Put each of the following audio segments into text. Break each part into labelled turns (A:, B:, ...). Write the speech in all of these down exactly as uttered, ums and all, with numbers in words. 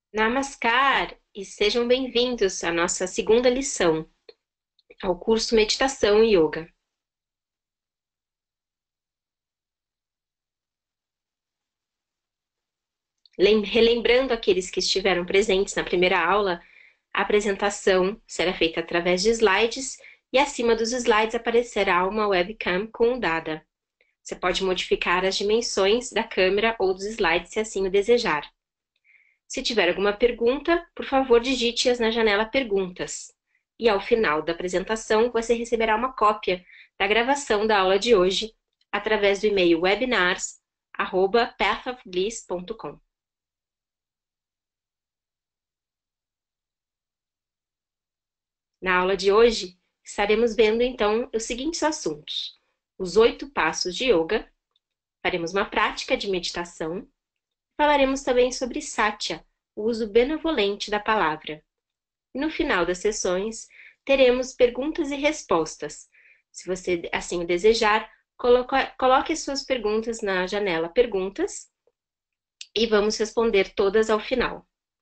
A: Namaskar e sejam bem-vindos à nossa segunda lição, ao curso Meditação e Yoga. Lem- Relembrando aqueles que estiveram presentes na primeira aula, a apresentação será feita através de slides e acima dos slides aparecerá uma webcam com o Dada. Você pode modificar as dimensões da câmera ou dos slides se assim o desejar. Se tiver alguma pergunta, por favor, digite-as na janela Perguntas. E ao final da apresentação, você receberá uma cópia da gravação da aula de hoje através do e-mail webinars arroba path of bliss ponto com. Na aula de hoje, estaremos vendo então os seguintes assuntos: os oito passos de yoga, faremos uma prática de meditação, falaremos também sobre satya, o uso benevolente da palavra. E no final das sessões, teremos perguntas e respostas. Se você assim o desejar, coloca, coloque suas perguntas na janela Perguntas e vamos responder todas ao final.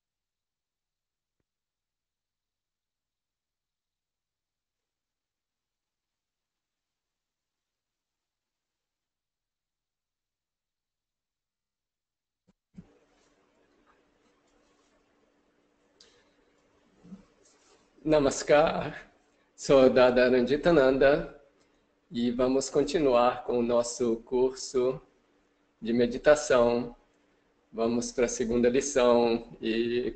B: Namaskar, sou Dada Ranjitananda e vamos continuar com o nosso curso de meditação. Vamos para a segunda lição e,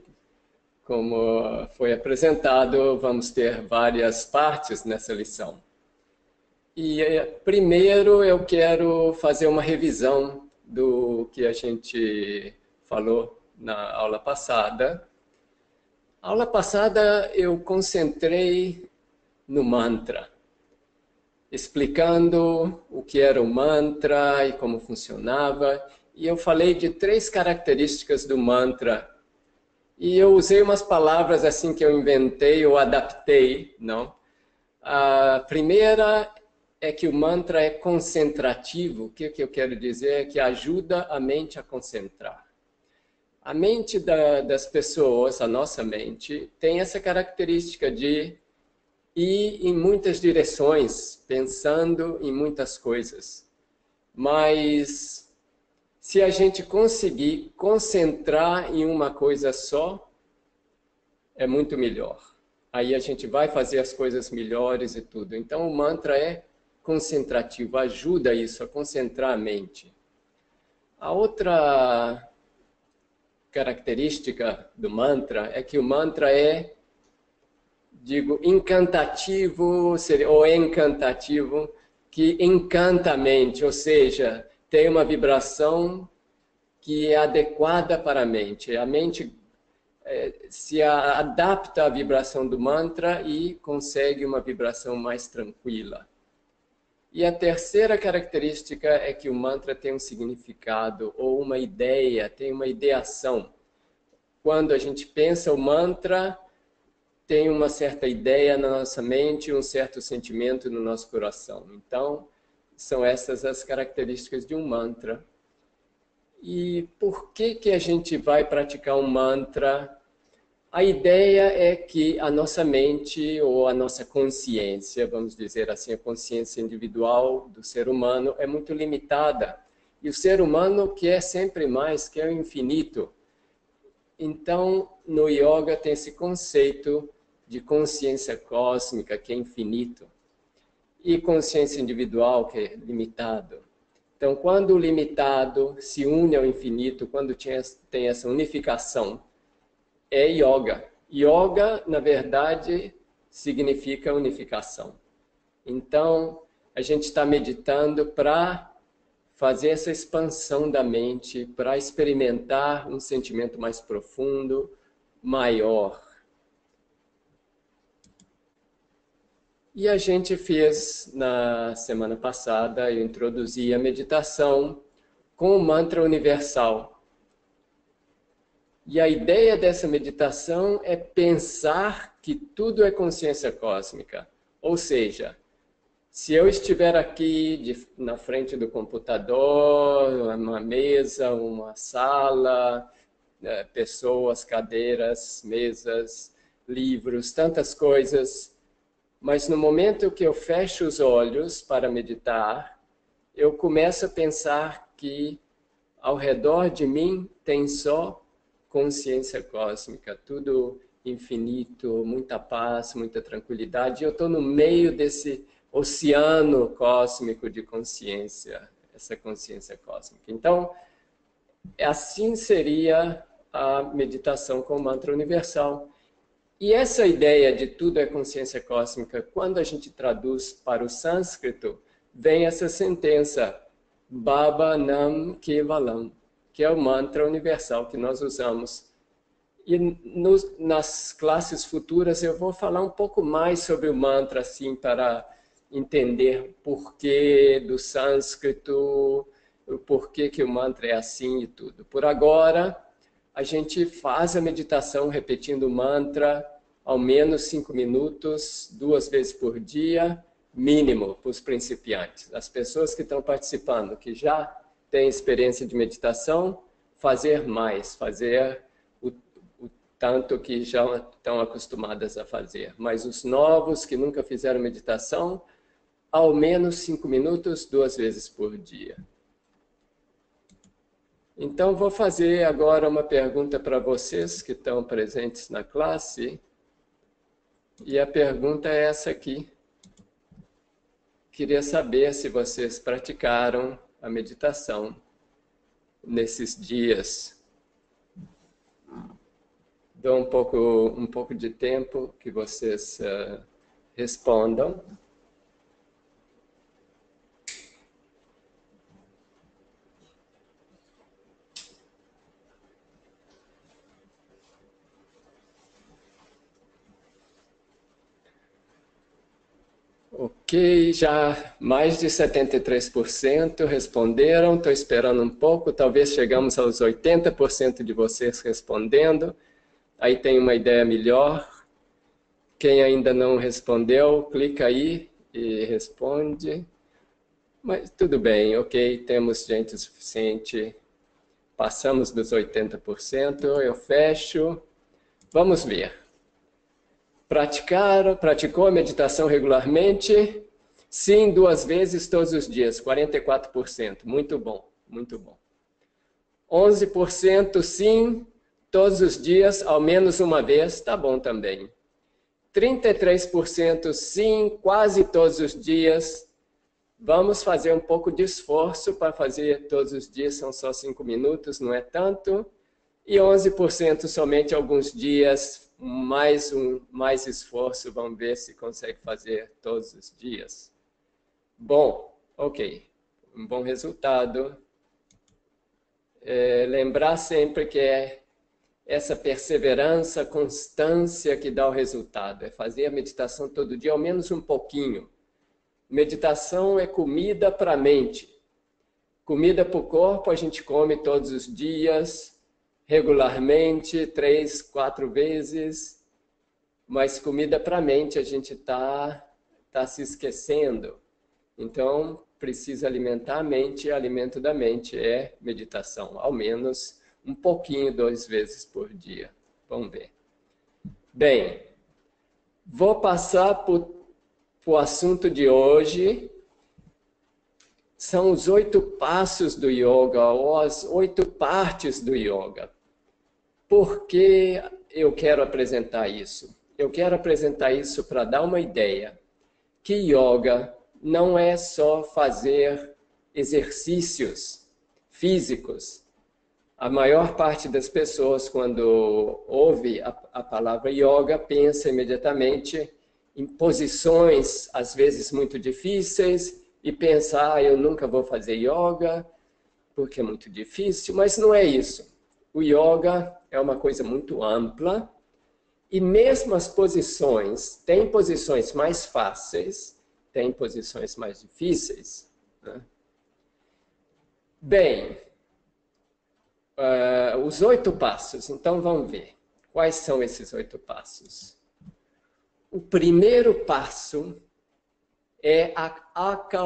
B: como foi apresentado, vamos ter várias partes nessa lição. E primeiro eu quero fazer uma revisão do que a gente falou na aula passada. A aula passada eu concentrei no mantra, explicando o que era o mantra e como funcionava. E eu falei de três características do mantra. E eu usei umas palavras assim que eu inventei ou adaptei, não? A primeira é que o mantra é concentrativo. O que, que eu quero dizer é que ajuda a mente a concentrar. A mente da, das pessoas, a nossa mente, tem essa característica de ir em muitas direções, pensando em muitas coisas. Mas se a gente conseguir concentrar em uma coisa só, é muito melhor. Aí a gente vai fazer as coisas melhores e tudo. Então o mantra é concentrativo, ajuda isso a concentrar a mente. A outra característica do mantra é que o mantra é, digo, encantativo ou encantativo, que encanta a mente, ou seja, tem uma vibração que é adequada para a mente. A mente é, se adapta à vibração do mantra e consegue uma vibração mais tranquila. E a terceira característica é que o mantra tem um significado ou uma ideia, tem uma ideação. Quando a gente pensa o mantra, tem uma certa ideia na nossa mente, um certo sentimento no nosso coração. Então, são essas as características de um mantra. E por que que a gente vai praticar um mantra? A ideia é que a nossa mente ou a nossa consciência, vamos dizer assim, a consciência individual do ser humano é muito limitada. E o ser humano quer sempre mais, quer o infinito. Então, no yoga tem esse conceito de consciência cósmica, que é infinito, e consciência individual, que é limitado. Então, quando o limitado se une ao infinito, quando tem essa unificação, é yoga. Yoga, na verdade, significa unificação. Então, a gente está meditando para fazer essa expansão da mente, para experimentar um sentimento mais profundo, maior. E a gente fez, na semana passada, eu introduzi a meditação com o mantra universal. E a ideia dessa meditação é pensar que tudo é consciência cósmica. Ou seja, se eu estiver aqui de, na frente do computador, uma mesa, uma sala, né, pessoas, cadeiras, mesas, livros, tantas coisas. Mas no momento que eu fecho os olhos para meditar, eu começo a pensar que ao redor de mim tem só consciência cósmica, tudo infinito, muita paz, muita tranquilidade. E eu estou no meio desse oceano cósmico de consciência, essa consciência cósmica. Então, assim seria a meditação com o mantra universal. E essa ideia de tudo é consciência cósmica, quando a gente traduz para o sânscrito, vem essa sentença, Baba Nam Kevalam, que é o mantra universal que nós usamos. E nos, nas classes futuras eu vou falar um pouco mais sobre o mantra, assim, para entender o porquê do sânscrito, o porquê que o mantra é assim e tudo. Por agora, a gente faz a meditação repetindo o mantra ao menos cinco minutos, duas vezes por dia, mínimo para os principiantes. As pessoas que estão participando, que já têm experiência de meditação, fazer mais, fazer o, o tanto que já estão acostumadas a fazer. Mas os novos que nunca fizeram meditação, ao menos cinco minutos, duas vezes por dia. Então, vou fazer agora uma pergunta para vocês que estão presentes na classe. E a pergunta é essa aqui. Queria saber se vocês praticaram a meditação nesses dias. Dou um pouco, um pouco de tempo que vocês uh, respondam. Ok, já mais de setenta e três por cento responderam, estou esperando um pouco, talvez chegamos aos oitenta por cento de vocês respondendo, aí tem uma ideia melhor. Quem ainda não respondeu, clica aí e responde. Mas tudo bem, ok, temos gente suficiente, passamos dos oitenta por cento, eu fecho, vamos ver. Praticaram, praticou a meditação regularmente? Sim, duas vezes todos os dias, quarenta e quatro por cento. Muito bom, muito bom. onze por cento sim, todos os dias, ao menos uma vez, tá bom também. trinta e três por cento sim, quase todos os dias. Vamos fazer um pouco de esforço para fazer todos os dias, são só cinco minutos, não é tanto. E onze por cento somente alguns dias, mais um mais esforço, vamos ver se consegue fazer todos os dias. Bom, ok, um bom resultado. É, lembrar sempre que é essa perseverança, constância que dá o resultado, é fazer a meditação todo dia, ao menos um pouquinho. Meditação é comida para a mente. Comida para o corpo a gente come todos os dias, regularmente, três, quatro vezes, mas comida para a mente a gente está tá se esquecendo. Então, precisa alimentar a mente, e alimento da mente é meditação, ao menos um pouquinho, duas vezes por dia. Vamos ver. Bem, vou passar para o assunto de hoje. São os oito passos do yoga, ou as oito partes do yoga. Por que eu quero apresentar isso? Eu quero apresentar isso para dar uma ideia que yoga não é só fazer exercícios físicos. A maior parte das pessoas, quando ouve a, a palavra yoga, pensa imediatamente em posições, às vezes muito difíceis, e pensa, ah, eu nunca vou fazer yoga, porque é muito difícil, mas não é isso. O yoga é uma coisa muito ampla, e mesmo as posições, tem posições mais fáceis, tem posições mais difíceis, né? Bem, uh, os oito passos, então vamos ver. Quais são esses oito passos? O primeiro passo é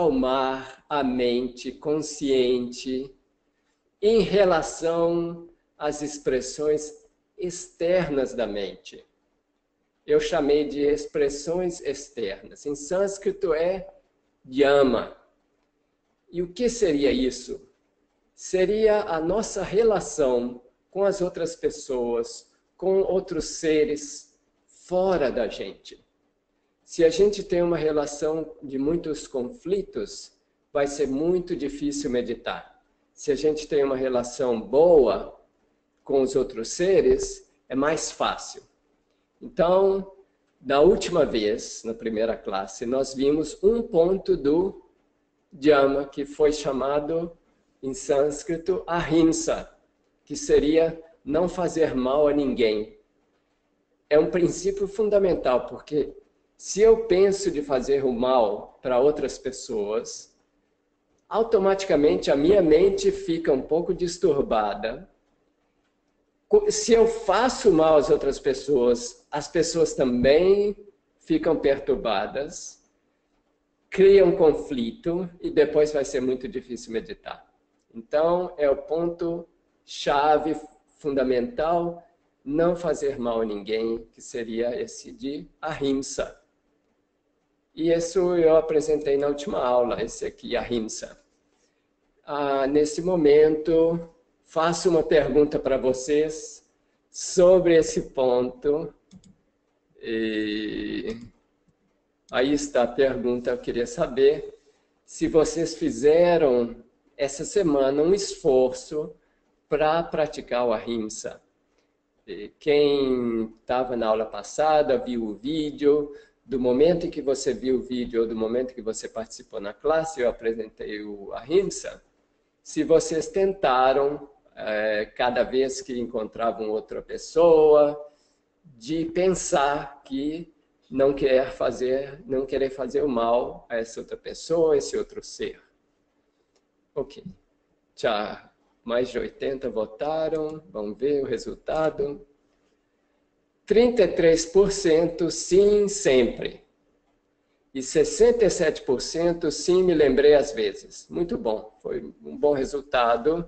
B: acalmar a mente consciente em relação as expressões externas da mente. Eu chamei de expressões externas. Em sânscrito é yama. E o que seria isso? Seria a nossa relação com as outras pessoas, com outros seres fora da gente. Se a gente tem uma relação de muitos conflitos, vai ser muito difícil meditar. Se a gente tem uma relação boa com os outros seres, é mais fácil. Então, na última vez, na primeira classe, nós vimos um ponto do Dhyama, que foi chamado em sânscrito ahimsa, que seria não fazer mal a ninguém. É um princípio fundamental, porque se eu penso de fazer o mal para outras pessoas, automaticamente a minha mente fica um pouco disturbada. Se eu faço mal às outras pessoas, as pessoas também ficam perturbadas, criam um conflito e depois vai ser muito difícil meditar. Então, é o ponto chave fundamental, não fazer mal a ninguém, que seria esse de ahimsa. E isso eu apresentei na última aula, esse aqui, ahimsa. Ah, nesse momento, faço uma pergunta para vocês sobre esse ponto. E aí está a pergunta, eu queria saber se vocês fizeram essa semana um esforço para praticar o ahimsa. Quem estava na aula passada, viu o vídeo, do momento em que você viu o vídeo ou do momento em que você participou na classe, eu apresentei o ahimsa. Se vocês tentaram, é, cada vez que encontravam outra pessoa, de pensar que não quer fazer, não querer fazer o mal a essa outra pessoa, esse outro ser. Ok. Já mais de oitenta votaram. Vamos ver o resultado. trinta e três por cento sim, sempre. E sessenta e sete por cento sim, me lembrei às vezes. Muito bom. Foi um bom resultado.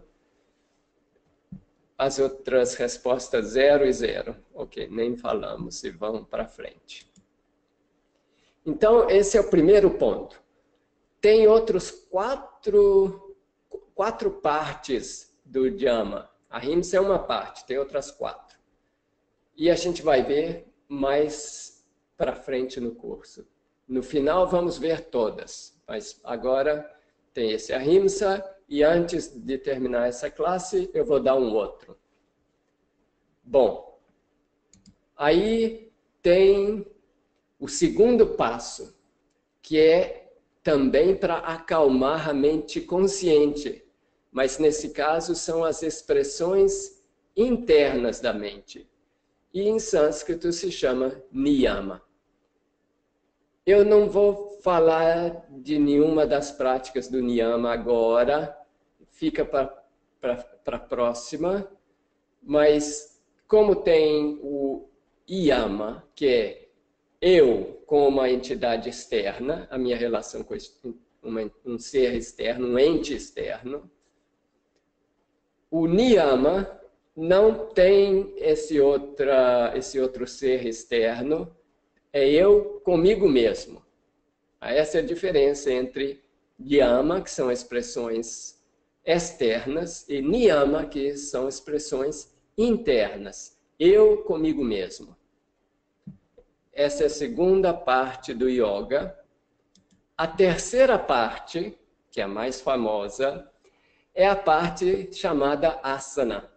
B: As outras respostas, zero e zero. Ok, nem falamos e vamos para frente. Então, esse é o primeiro ponto. Tem outros quatro, quatro partes do Dhyama. A ahimsa é uma parte, tem outras quatro. E a gente vai ver mais para frente no curso. No final, vamos ver todas. Mas agora tem esse ahimsa. E antes de terminar essa classe, eu vou dar um outro. Bom, aí tem o segundo passo, que é também para acalmar a mente consciente. Mas nesse caso são as expressões internas da mente. E em sânscrito se chama niyama. Eu não vou falar de nenhuma das práticas do niyama agora, fica para a próxima, mas como tem o yama, que é eu com uma entidade externa, a minha relação com uma, um ser externo, um ente externo, o niyama não tem esse, outra, esse outro ser externo, é eu comigo mesmo. Essa é a diferença entre yama, que são expressões externas, e niyama, que são expressões internas. Eu comigo mesmo. Essa é a segunda parte do yoga. A terceira parte, que é a mais famosa, é a parte chamada asana.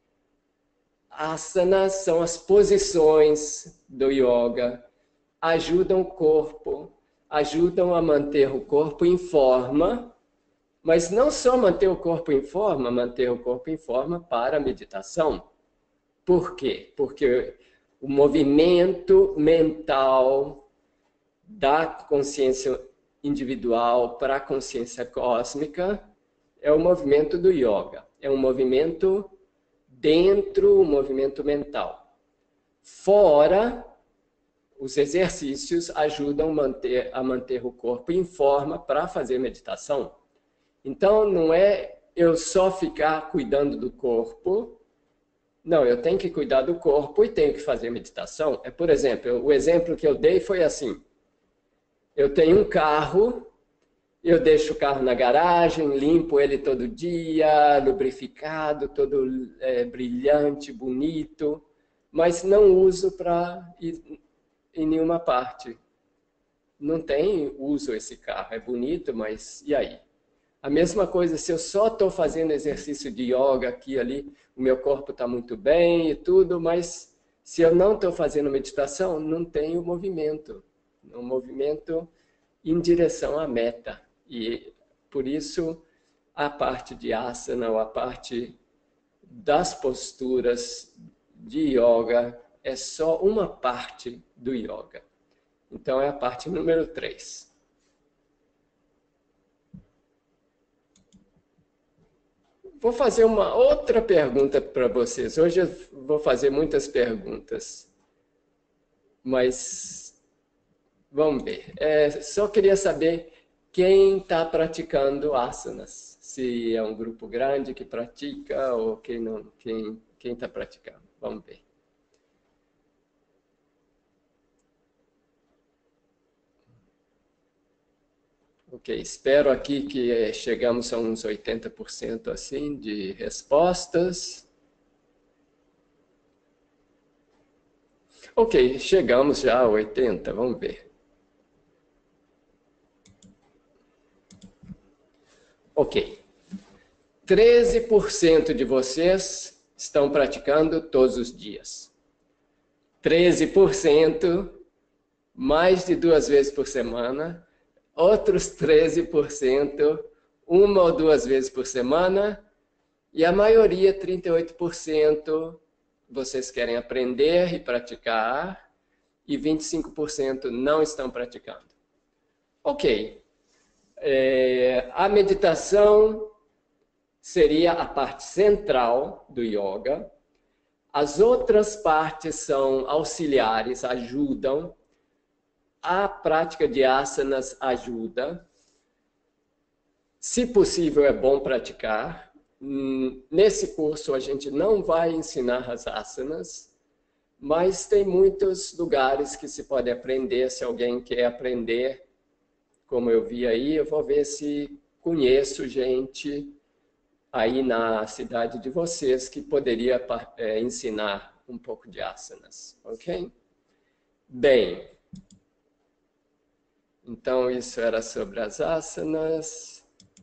B: Asanas são as posições do yoga, ajudam o corpo, ajudam a manter o corpo em forma, mas não só manter o corpo em forma, manter o corpo em forma para a meditação. Por quê? Porque o movimento mental da consciência individual para a consciência cósmica é o movimento do yoga. É um movimento dentro do movimento mental. Fora, os exercícios ajudam manter, a manter o corpo em forma para fazer meditação. Então, não é eu só ficar cuidando do corpo Não, eu tenho que cuidar do corpo e tenho que fazer meditação. É, por exemplo, o exemplo que eu dei foi assim. Eu tenho um carro, eu deixo o carro na garagem, limpo ele todo dia, lubrificado, todo é, brilhante, bonito, mas não uso para ir em nenhuma parte. Não tem uso esse carro, é bonito, mas e aí? A mesma coisa, se eu só estou fazendo exercício de yoga aqui e ali, o meu corpo está muito bem e tudo, mas se eu não estou fazendo meditação, não tenho movimento. Um movimento em direção à meta. E por isso a parte de asana, ou a parte das posturas de yoga, é só uma parte do yoga. Então é a parte número três. Vou fazer uma outra pergunta para vocês. Hoje eu vou fazer muitas perguntas, mas vamos ver. É, só queria saber quem está praticando asanas. Se é um grupo grande que pratica ou quem não, quem quem está praticando. Vamos ver. Ok, espero aqui que chegamos a uns oitenta por cento assim de respostas. Ok, chegamos já a oitenta, vamos ver. Ok, treze por cento de vocês estão praticando todos os dias. treze por cento, mais de duas vezes por semana. Outros treze por cento, uma ou duas vezes por semana, e a maioria, trinta e oito por cento, vocês querem aprender e praticar, e vinte e cinco por cento não estão praticando. Ok, é, a meditação seria a parte central do yoga, as outras partes são auxiliares, ajudam. A prática de asanas ajuda. Se possível, é bom praticar. Nesse curso, a gente não vai ensinar as asanas, mas tem muitos lugares que se pode aprender. Se alguém quer aprender, como eu vi aí, eu vou ver se conheço gente aí na cidade de vocês que poderia é, ensinar um pouco de asanas, ok? Bem, então isso era sobre as asanas.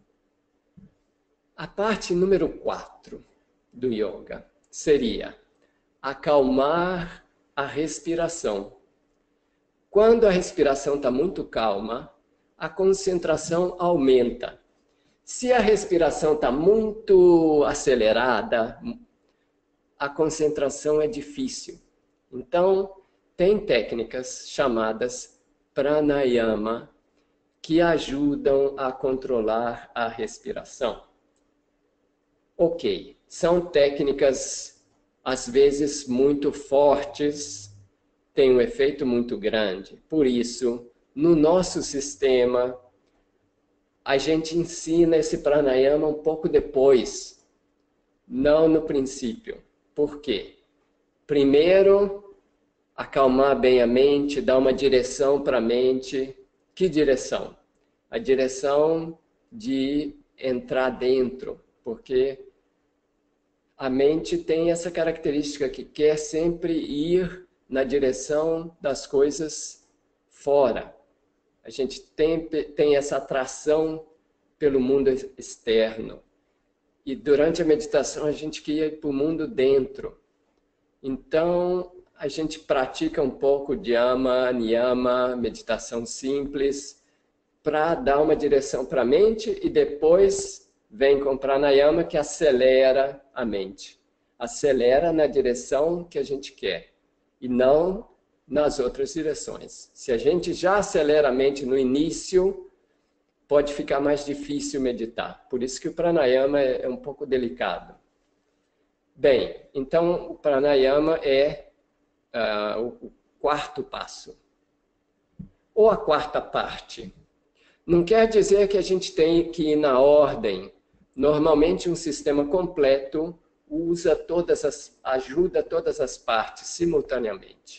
B: A parte número quatro do yoga seria acalmar a respiração. Quando a respiração está muito calma, a concentração aumenta. Se a respiração está muito acelerada, a concentração é difícil. Então, tem técnicas chamadas pranayama que ajudam a controlar a respiração. Ok, são técnicas às vezes muito fortes, têm um efeito muito grande. Por isso, no nosso sistema, a gente ensina esse pranayama um pouco depois, não no princípio. Por quê? Primeiro, acalmar bem a mente, dar uma direção para a mente. Que direção? A direção de entrar dentro, porque a mente tem essa característica que quer sempre ir na direção das coisas fora. A gente tem, tem essa atração pelo mundo externo. E durante a meditação a gente quer ir para o mundo dentro. Então a gente pratica um pouco de yama, niyama, meditação simples, para dar uma direção para a mente e depois vem com pranayama que acelera a mente. Acelera na direção que a gente quer e não nas outras direções. Se a gente já acelera a mente no início, pode ficar mais difícil meditar. Por isso que o pranayama é um pouco delicado. Bem, então o pranayama é uh, o quarto passo. Ou a quarta parte. Não quer dizer que a gente tem que ir na ordem. Normalmente um sistema completo usa todas as, ajuda todas as partes simultaneamente.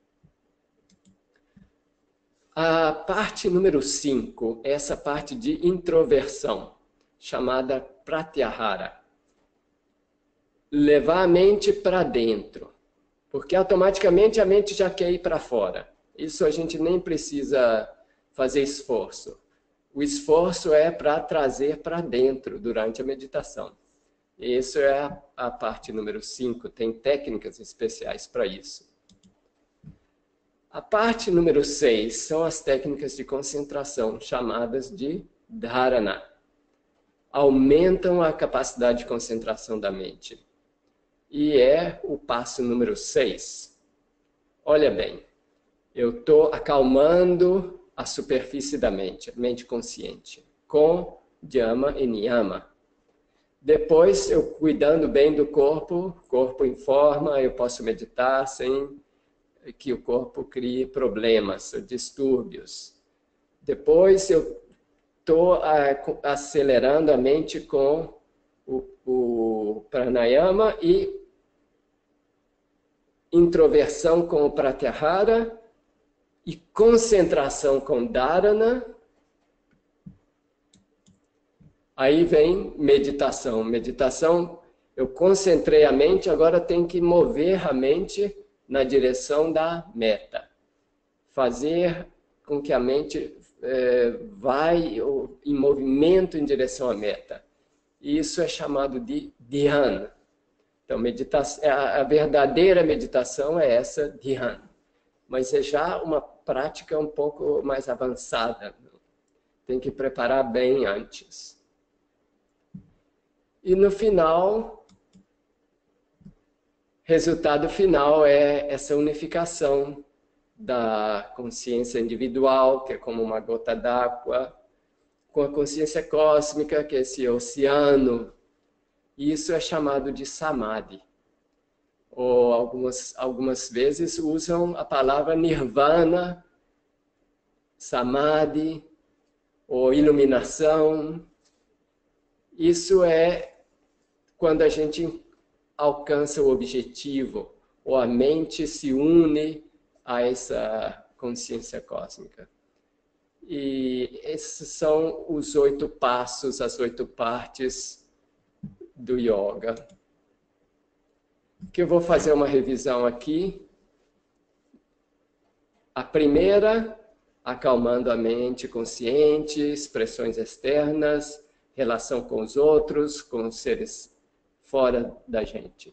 B: A parte número cinco é essa parte de introversão, chamada pratyahara. Levar a mente para dentro, porque automaticamente a mente já quer ir para fora. Isso a gente nem precisa fazer esforço. O esforço é para trazer para dentro durante a meditação. Isso é a, a parte número cinco, tem técnicas especiais para isso. A parte número seis são as técnicas de concentração, chamadas de dharana. Aumentam a capacidade de concentração da mente. E é o passo número seis. Olha bem, eu estou acalmando a superfície da mente, a mente consciente, com dhyama e niyama. Depois, eu cuidando bem do corpo, corpo em forma, eu posso meditar sem que o corpo crie problemas, distúrbios. Depois, eu estou acelerando a mente com o, o pranayama e introversão com o pratyahara e concentração com dharana. Aí vem meditação. Meditação, eu concentrei a mente, agora tem que mover a mente na direção da meta. Fazer com que a mente é, vai em movimento em direção à meta. Isso é chamado de dhyana. Então, meditação, a verdadeira meditação é essa dhyana. Mas é já uma prática um pouco mais avançada. Tem que preparar bem antes. E no final, resultado final é essa unificação da consciência individual, que é como uma gota d'água, com a consciência cósmica, que é esse oceano. E isso é chamado de samadhi. Ou algumas, algumas vezes usam a palavra nirvana, samadhi, ou iluminação. Isso é quando a gente alcança o objetivo, ou a mente se une a essa consciência cósmica. E esses são os oito passos, as oito partes do yoga. Que eu vou fazer uma revisão aqui. A primeira, acalmando a mente consciente, expressões externas, relação com os outros, com os seres fora da gente.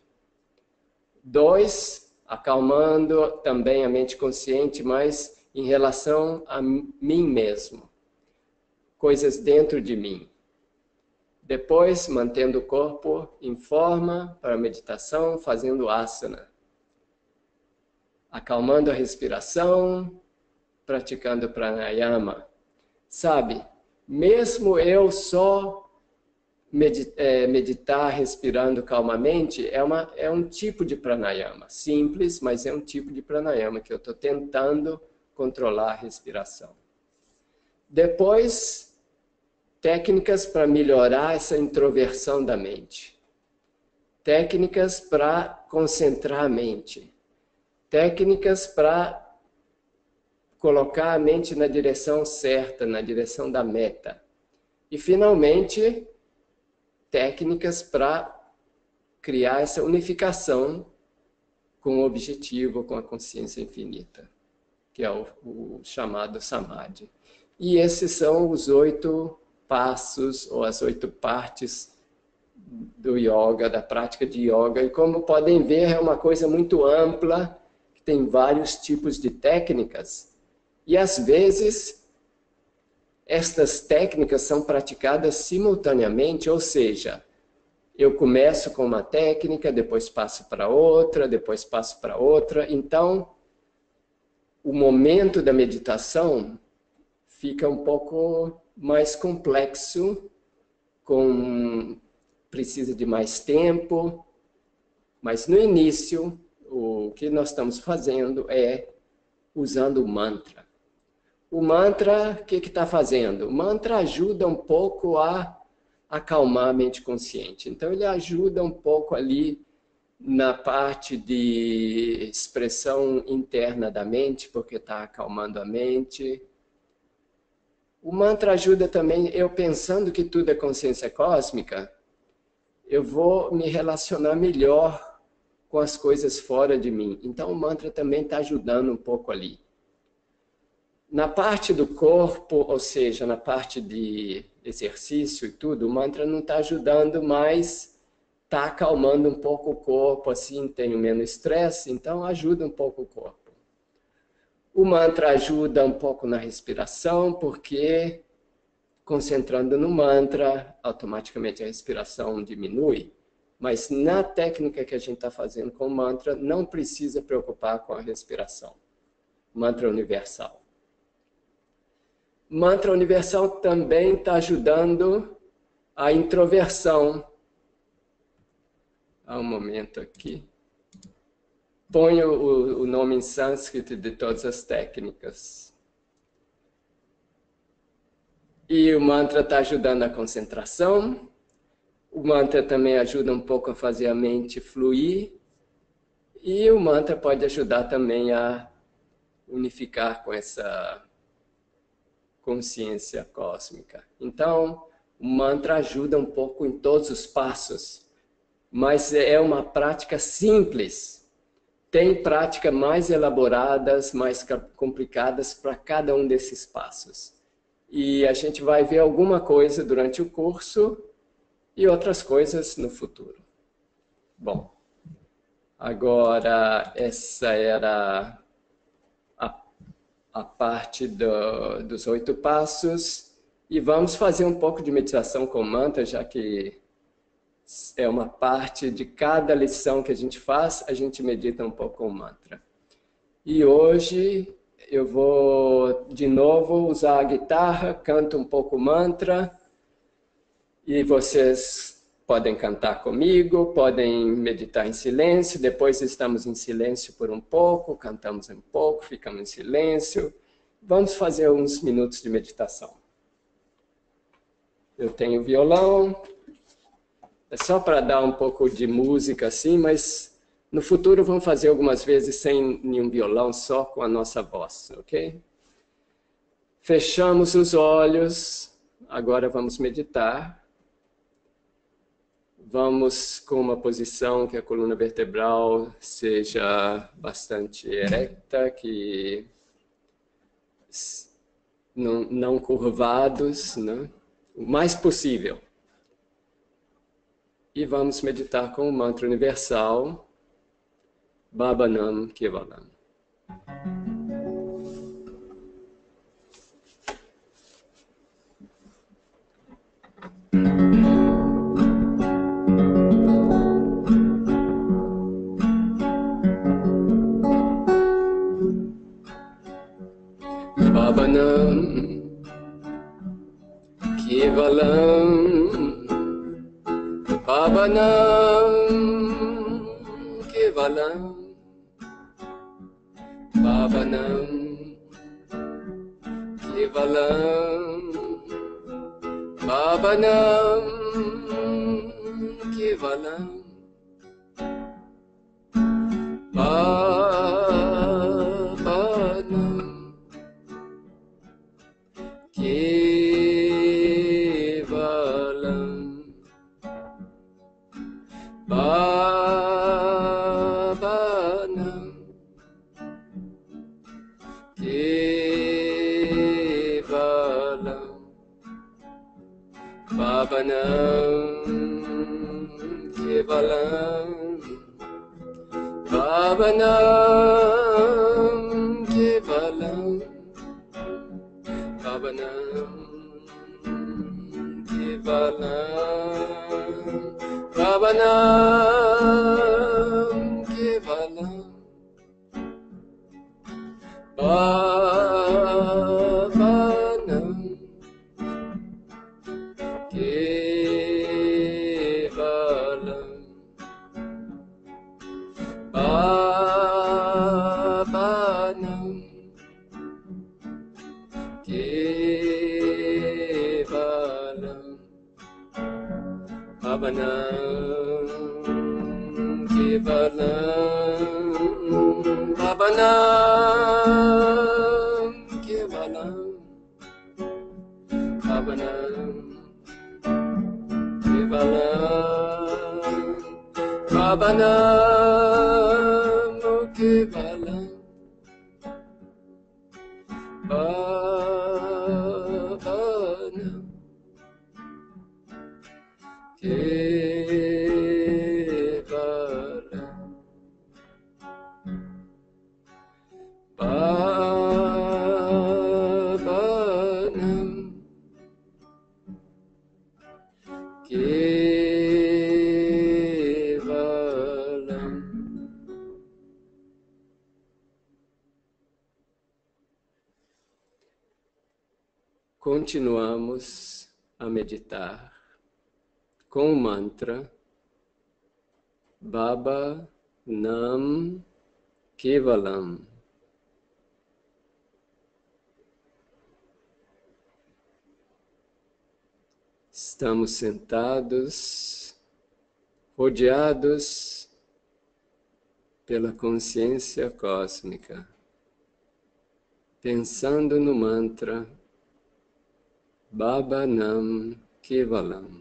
B: Dois, acalmando também a mente consciente, mas em relação a mim mesmo. Coisas dentro de mim. Depois, mantendo o corpo em forma para a meditação, fazendo asana. Acalmando a respiração, praticando pranayama. Sabe, mesmo eu só meditar respirando calmamente, é, uma, é um tipo de pranayama. Simples, mas é um tipo de pranayama que eu estou tentando controlar a respiração. Depois, técnicas para melhorar essa introversão da mente. Técnicas para concentrar a mente. Técnicas para colocar a mente na direção certa, na direção da meta. E, finalmente, técnicas para criar essa unificação com o objetivo, com a consciência infinita, que é o, o chamado samadhi. E esses são os oito passos, ou as oito partes do yoga, da prática de yoga. E como podem ver, é uma coisa muito ampla, que tem vários tipos de técnicas. E às vezes, estas técnicas são praticadas simultaneamente, ou seja, eu começo com uma técnica, depois passo para outra, depois passo para outra. Então, o momento da meditação fica um pouco mais complexo, com, precisa de mais tempo, mas no início, o que nós estamos fazendo é usando o mantra. O mantra, o que está fazendo? O mantra ajuda um pouco a acalmar a mente consciente. Então, ele ajuda um pouco ali na parte de expressão interna da mente, porque está acalmando a mente. O mantra ajuda também, eu pensando que tudo é consciência cósmica, eu vou me relacionar melhor com as coisas fora de mim. Então, o mantra também está ajudando um pouco ali. Na parte do corpo, ou seja, na parte de exercício e tudo, o mantra não está ajudando, mas está acalmando um pouco o corpo, assim, tenho menos estresse, então ajuda um pouco o corpo. O mantra ajuda um pouco na respiração, porque concentrando no mantra, automaticamente a respiração diminui. Mas na técnica que a gente está fazendo com o mantra, não precisa preocupar com a respiração. Mantra universal. Mantra universal também está ajudando a introversão. Há um momento aqui. Ponho o, o nome em sânscrito de todas as técnicas. E o mantra está ajudando a concentração. O mantra também ajuda um pouco a fazer a mente fluir. E o mantra pode ajudar também a unificar com essa consciência cósmica. Então, o mantra ajuda um pouco em todos os passos, mas é uma prática simples. Tem práticas mais elaboradas, mais complicadas para cada um desses passos. E a gente vai ver alguma coisa durante o curso e outras coisas no futuro. Bom, agora essa era a parte do, dos oito passos, e vamos fazer um pouco de meditação com mantra, já que é uma parte de cada lição que a gente faz, a gente medita um pouco com mantra. E hoje eu vou de novo usar a guitarra, canto um pouco mantra, e vocês podem cantar comigo, podem meditar em silêncio, depois estamos em silêncio por um pouco, cantamos um pouco, ficamos em silêncio. Vamos fazer uns minutos de meditação. Eu tenho violão, é só para dar um pouco de música assim, mas no futuro vamos fazer algumas vezes sem nenhum violão, só com a nossa voz, ok? Fechamos os olhos, agora vamos meditar. Vamos com uma posição que a coluna vertebral seja bastante erecta, que não, não curvados, né? O mais possível. E vamos meditar com o mantra universal, Bhavanam Kevalam. Bhavanam Kevalam, Bhavanam Kevalam, Bhavanam Kevalam, Bhavanam Kevalam, Bhavanam Kevalam, Bhavanam Kevalam, Bhavanam Kevalam, Bhavanam Kevalam, Bhavanam Kevalam, Bhavanam Kevalam, Bhavanam Kevalam, Bhavanam Kevalam, Bhavanam Kevalam, Bhavanam Kevalam, Bhavanam Kevalam, Bhavanam Kevalam, Bhavanam Kevalam, Bhavanam Kevalam. Continuamos a meditar com o mantra Baba Nam Kevalam. Estamos sentados, rodeados pela consciência cósmica, pensando no mantra Baba Nam Kevalam.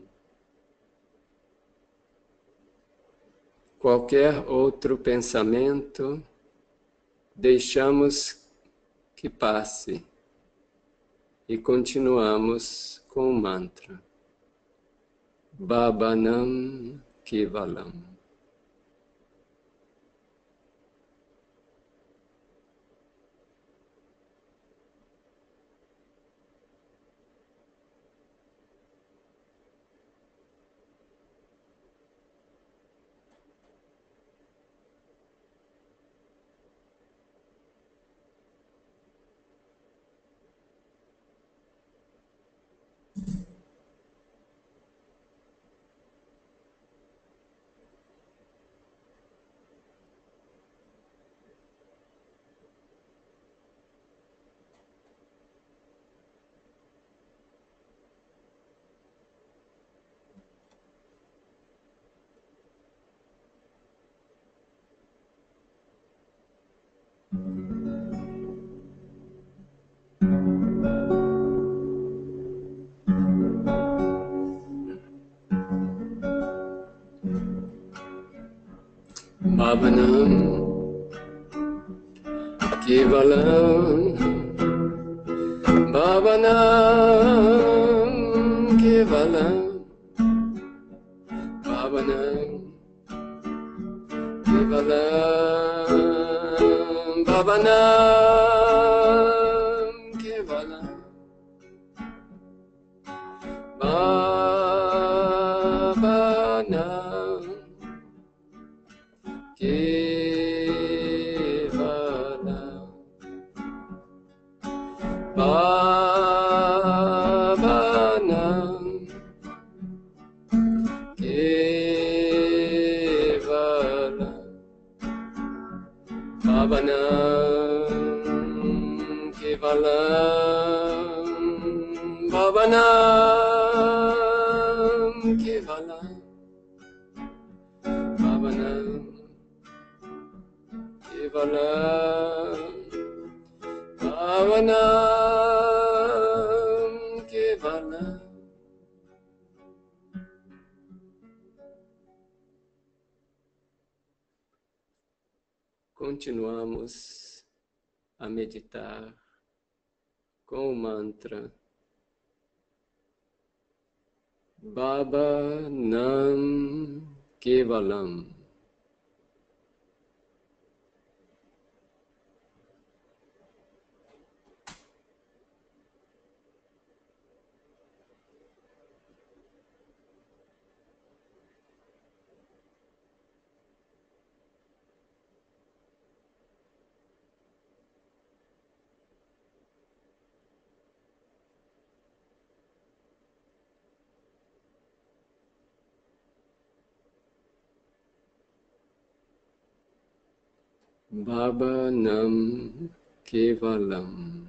B: Qualquer outro pensamento, deixamos que passe e continuamos com o mantra Baba Nam Kevalam. Bhavanam Kevalam, Bhavanam Kevalam, Bhavanam Kevalam, Bhavanam Kevalam, Bhavanam Kevalam, Bhavanam Kevalam, Bhavanam Kevalam, Bhavanam Kevalam, Bhavanam Kevalam, Bhavanam Kevalam. Continuamos a meditar com o mantra Baba Nam Kevalam. Baba Nam Kevalam.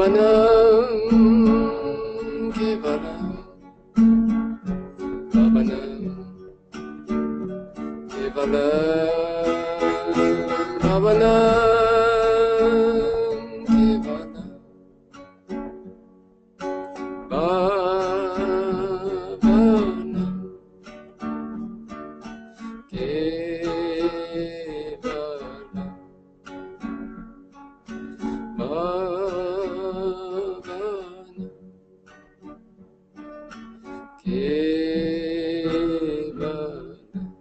B: Bhavanam Kevalam, Bhavanam Kevalam, Bhavanam Kevalam, Bhavanam Kevalam, Bhavanam Kevalam.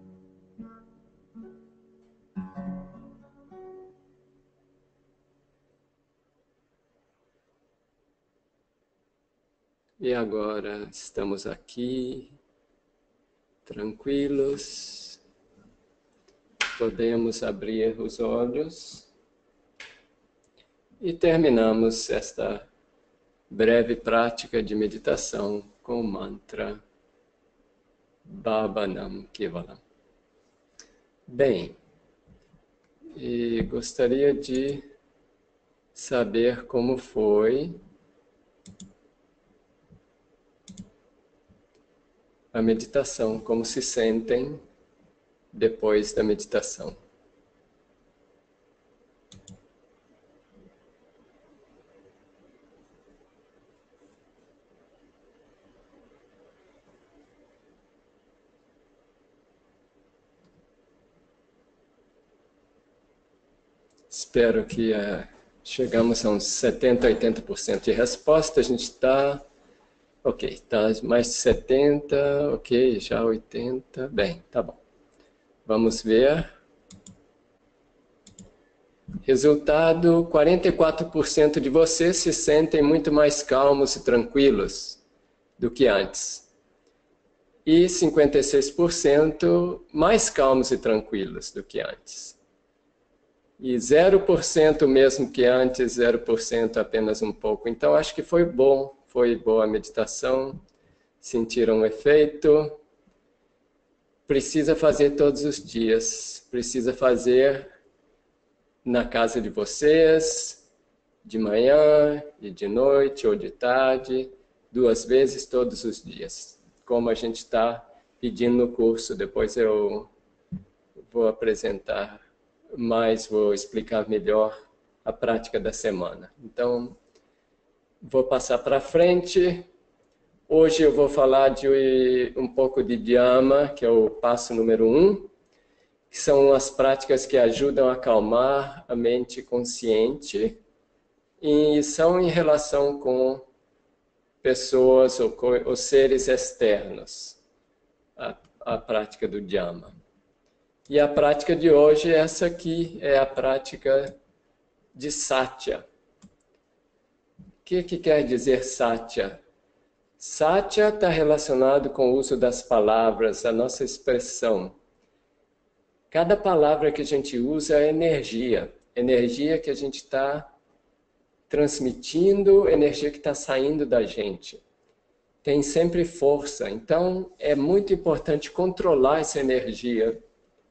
B: E agora estamos aqui, tranquilos, podemos abrir os olhos e terminamos esta breve prática de meditação com o mantra Bhavanam Kevalam. Bem, e gostaria de saber como foi a meditação, como se sentem depois da meditação. Espero que uh, chegamos a uns setenta, oitenta por cento de resposta. A gente está... Ok, está mais de setenta, ok, já oitenta, bem, tá bom. Vamos ver. Resultado, quarenta e quatro por cento de vocês se sentem muito mais calmos e tranquilos do que antes. E cinquenta e seis por cento mais calmos e tranquilos do que antes. E zero por cento mesmo que antes, zero por cento apenas um pouco. Então, acho que foi bom. Foi boa a meditação, sentiram um efeito. Precisa fazer todos os dias, precisa fazer na casa de vocês, de manhã e de noite ou de tarde, duas vezes todos os dias, como a gente está pedindo no curso. Depois eu vou apresentar mais, vou explicar melhor a prática da semana. Então, vou passar para frente. Hoje eu vou falar de um pouco de Dhyana, que é o passo número um, que são as práticas que ajudam a acalmar a mente consciente e são em relação com pessoas ou, com, ou seres externos, a, a prática do Dhyana. E a prática de hoje, essa aqui, é a prática de Satya. O que, que quer dizer Satya? Satya está relacionado com o uso das palavras, a nossa expressão. Cada palavra que a gente usa é energia. Energia que a gente está transmitindo, energia que está saindo da gente. Tem sempre força. Então, é muito importante controlar essa energia.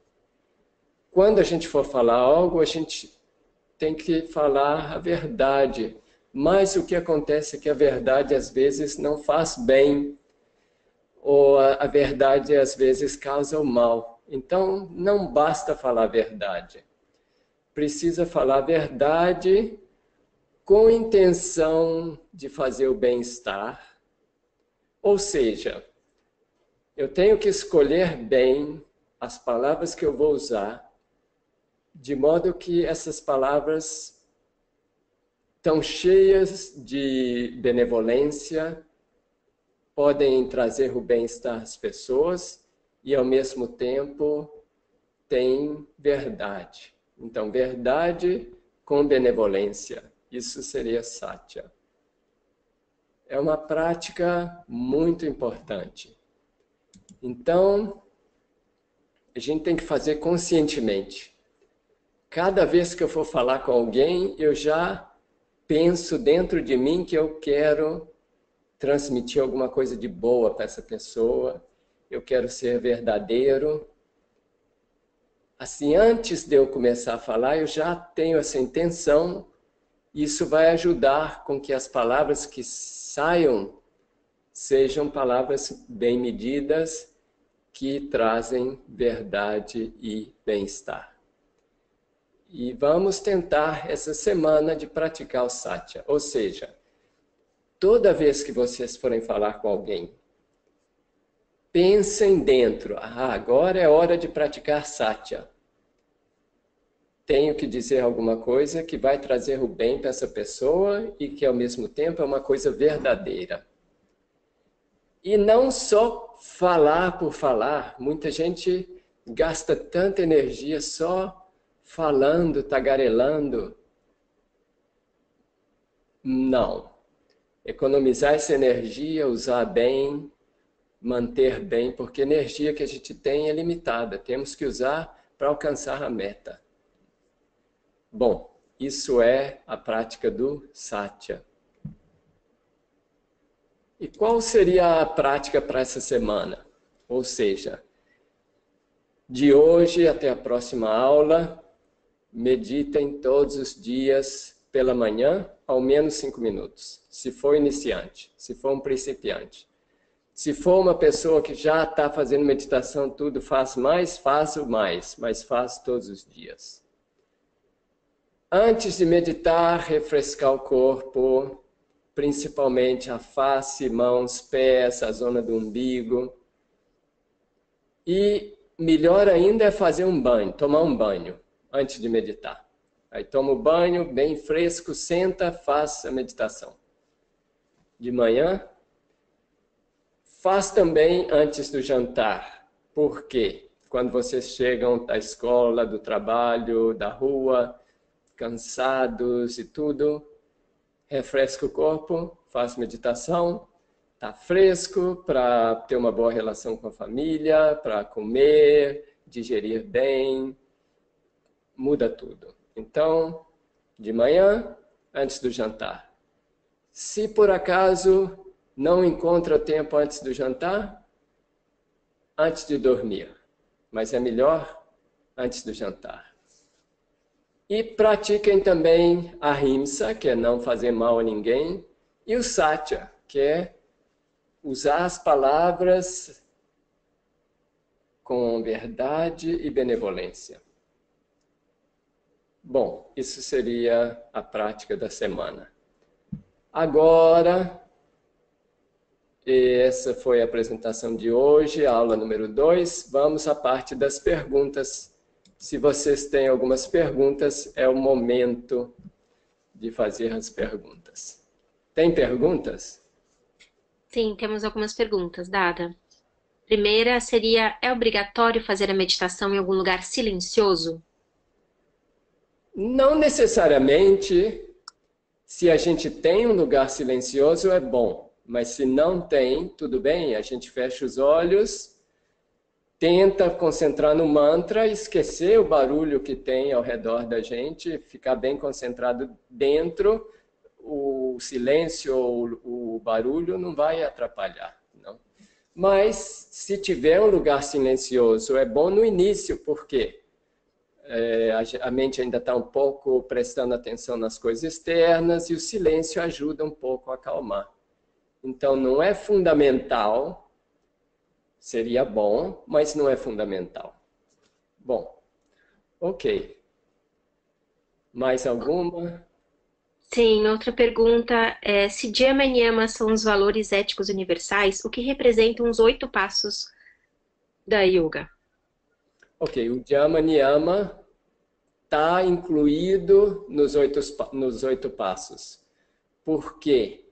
B: Quando a gente for falar algo, a gente tem que falar a verdade. Mas o que acontece é que a verdade às vezes não faz bem, ou a, a verdade às vezes causa o mal. Então não basta falar a verdade. Precisa falar a verdade com intenção de fazer o bem-estar. Ou seja, eu tenho que escolher bem as palavras que eu vou usar, de modo que essas palavras tão cheias de benevolência, podem trazer o bem-estar às pessoas e, ao mesmo tempo, tem verdade. Então, verdade com benevolência. Isso seria Satya. É uma prática muito importante. Então, a gente tem que fazer conscientemente. Cada vez que eu for falar com alguém, eu já penso dentro de mim que eu quero transmitir alguma coisa de boa para essa pessoa, eu quero ser verdadeiro. Assim, antes de eu começar a falar, eu já tenho essa intenção Isso vai ajudar com que as palavras que saiam sejam palavras bem medidas, que trazem verdade e bem-estar. E vamos tentar essa semana de praticar o Satya. Ou seja, toda vez que vocês forem falar com alguém, pensem dentro. Ah, agora é hora de praticar Satya. Tenho que dizer alguma coisa que vai trazer o bem para essa pessoa e que, ao mesmo tempo, é uma coisa verdadeira. E não só falar por falar. Muita gente gasta tanta energia só falando, tagarelando. Não. Economizar essa energia, usar bem, manter bem, porque a energia que a gente tem é limitada. Temos que usar para alcançar a meta. Bom, isso é a prática do Satya. E qual seria a prática para essa semana? Ou seja, de hoje até a próxima aula, meditem todos os dias pela manhã, ao menos cinco minutos. Se for iniciante, se for um principiante. Se for uma pessoa que já está fazendo meditação, tudo faz mais, faça mais, mas faz todos os dias. Antes de meditar, refrescar o corpo, principalmente a face, mãos, pés, a zona do umbigo. E melhor ainda é fazer um banho, tomar um banho antes de meditar. Aí toma o banho bem fresco, senta, faça a meditação. De manhã, faz também antes do jantar. Por quê? Quando vocês chegam da escola, do trabalho, da rua, cansados e tudo, refresca o corpo, faz meditação, está fresco para ter uma boa relação com a família, para comer, digerir bem, muda tudo. Então, de manhã, antes do jantar. Se por acaso não encontra tempo antes do jantar, antes de dormir. Mas é melhor antes do jantar. E pratiquem também a Ahimsa, que é não fazer mal a ninguém, e o Satya, que é usar as palavras com verdade e benevolência. Bom, isso seria a prática da semana. Agora, essa foi a apresentação de hoje, a aula número dois. Vamos à parte das perguntas. Se vocês têm algumas perguntas, é o momento de fazer as perguntas. Tem perguntas?
A: Sim, temos algumas perguntas, Dada. Primeira seria, é obrigatório fazer a meditação em algum lugar silencioso?
B: Não necessariamente. Se a gente tem um lugar silencioso, é bom. Mas se não tem, tudo bem, a gente fecha os olhos, tenta concentrar no mantra, esquecer o barulho que tem ao redor da gente, ficar bem concentrado dentro, o silêncio ou o barulho não vai atrapalhar, não. Mas se tiver um lugar silencioso, é bom no início, por quê? É, a mente ainda está um pouco prestando atenção nas coisas externas e o silêncio ajuda um pouco a acalmar. Então não é fundamental, seria bom, mas não é fundamental. Bom, ok. Mais alguma?
A: Sim, outra pergunta é, se Dhyama e Niyama são os valores éticos universais, o que representam os oito passos da yoga?
B: Ok, o Dhyama Niyama está incluído nos oito, nos oito passos. Por quê?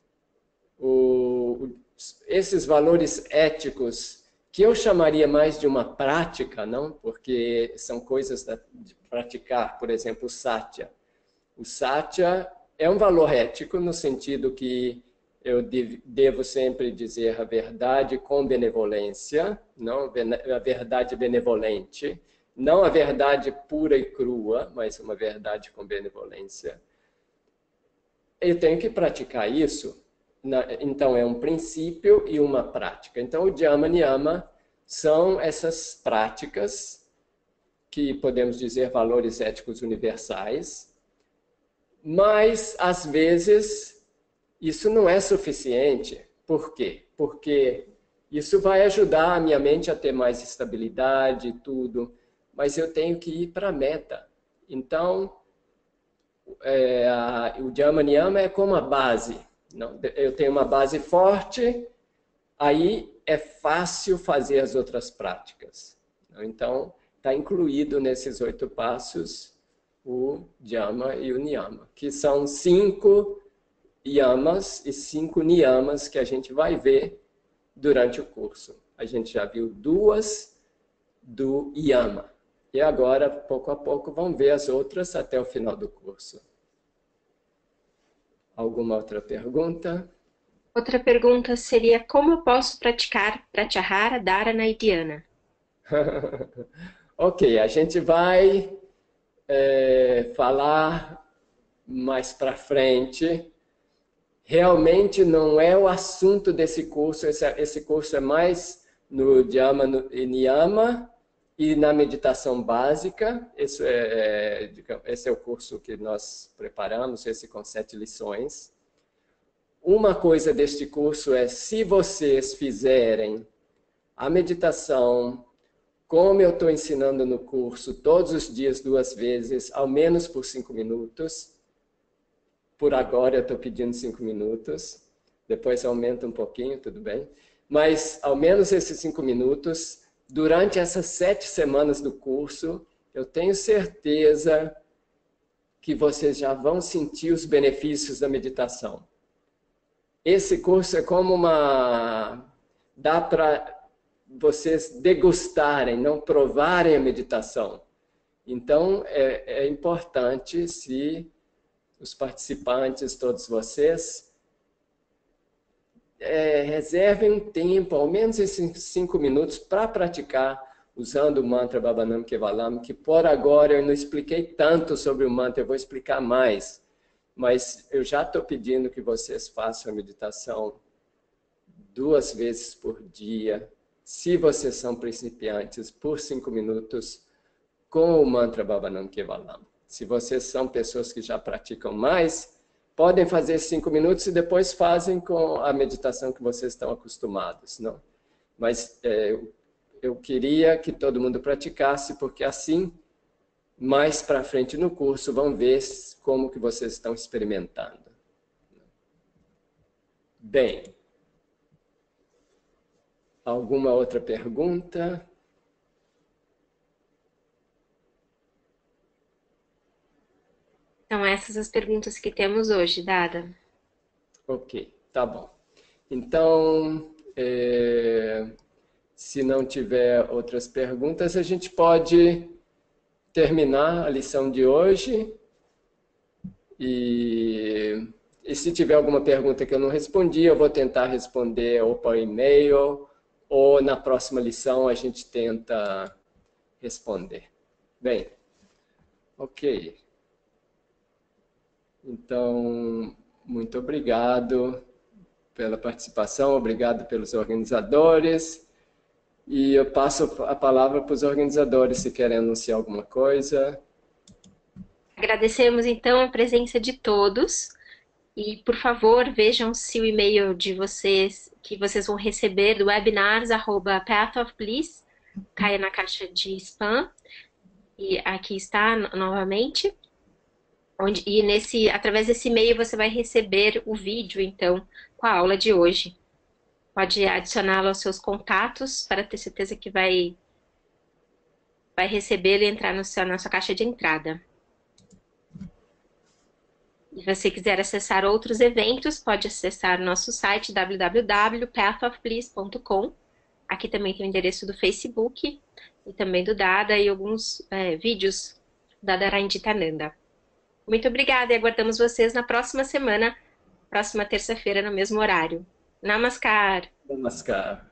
B: O, esses valores éticos, que eu chamaria mais de uma prática, não? Porque são coisas de praticar, por exemplo, o Satya. O Satya é um valor ético no sentido que eu devo sempre dizer a verdade com benevolência, não a verdade benevolente, não a verdade pura e crua, mas uma verdade com benevolência. Eu tenho que praticar isso. Então, é um princípio e uma prática. Então, o Dhyama Niyama são essas práticas que podemos dizer valores éticos universais. Mas, às vezes, isso não é suficiente. Por quê? Porque isso vai ajudar a minha mente a ter mais estabilidade e tudo, mas eu tenho que ir para a meta. Então, é, a, o Dhyama Niyama é como a base. Não, eu tenho uma base forte, aí é fácil fazer as outras práticas. Então, está incluído nesses oito passos o Dhyama e o Niyama, que são cinco yamas e cinco niyamas que a gente vai ver durante o curso. A gente já viu duas do Yama. E agora, pouco a pouco, vamos ver as outras até o final do curso. Alguma outra pergunta?
A: Outra pergunta seria, como eu posso praticar Pratyahara, Dharana e Dhyana?
B: Ok, a gente vai é, falar mais para frente. Realmente não é o assunto desse curso, esse, esse curso é mais no Dhyama e Niyama e na meditação básica. Esse é, é, esse é o curso que nós preparamos, esse com sete lições. Uma coisa deste curso é, se vocês fizerem a meditação como eu estou ensinando no curso, todos os dias, duas vezes, ao menos por cinco minutos. Por agora eu estou pedindo cinco minutos. Depois aumenta um pouquinho, tudo bem. Mas ao menos esses cinco minutos, durante essas sete semanas do curso, eu tenho certeza que vocês já vão sentir os benefícios da meditação. Esse curso é como uma... dá para vocês degustarem, não provarem a meditação. Então, é, é importante se os participantes, todos vocês, é, reservem um tempo, ao menos esses cinco minutos, para praticar usando o mantra Bhavanam Kevalam, que por agora eu não expliquei tanto sobre o mantra, eu vou explicar mais. Mas eu já estou pedindo que vocês façam a meditação duas vezes por dia, se vocês são principiantes, por cinco minutos, com o mantra Bhavanam Kevalam. Se vocês são pessoas que já praticam mais, podem fazer cinco minutos e depois fazem com a meditação que vocês estão acostumados, não? Mas é, eu queria que todo mundo praticasse, porque assim, mais para frente no curso, vão ver como que vocês estão experimentando. Bem, alguma outra pergunta?
A: São essas as perguntas que temos hoje, Dada.
B: Ok, tá bom. Então, é, se não tiver outras perguntas, a gente pode terminar a lição de hoje. E, e se tiver alguma pergunta que eu não respondi, eu vou tentar responder ou por e-mail, ou na próxima lição a gente tenta responder. Bem, ok. Então, muito obrigado pela participação, obrigado pelos organizadores. E eu passo a palavra para os organizadores, se querem anunciar alguma coisa.
A: Agradecemos, então, a presença de todos. E, por favor, vejam se o e-mail de vocês, que vocês vão receber do webinars, arroba path of bliss, caia na caixa de spam. E aqui está, novamente. Onde, e nesse, através desse e-mail você vai receber o vídeo, então, com a aula de hoje. Pode adicioná-lo aos seus contatos para ter certeza que vai, vai recebê-lo e entrar no seu, na sua caixa de entrada. E se você quiser acessar outros eventos, pode acessar o nosso site w w w ponto path of bliss ponto com. Aqui também tem o endereço do Facebook e também do Dada e alguns é, vídeos da Dharanjitananda. Muito obrigada e aguardamos vocês na próxima semana, próxima terça-feira, no mesmo horário. Namaskar!
B: Namaskar.